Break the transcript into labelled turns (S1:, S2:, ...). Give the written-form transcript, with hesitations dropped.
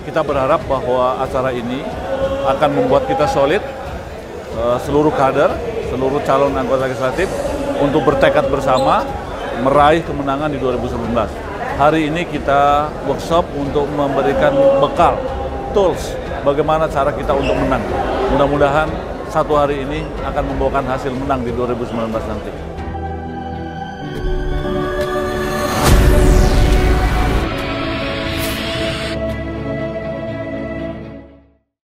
S1: kita berharap bahwa acara ini akan membuat kita solid, seluruh kader, seluruh calon anggota legislatif untuk bertekad bersama meraih kemenangan di 2019. Hari ini kita workshop untuk memberikan bekal, tools, bagaimana cara kita untuk menang. Mudah-mudahan satu hari ini akan membawakan hasil menang di 2019 nanti.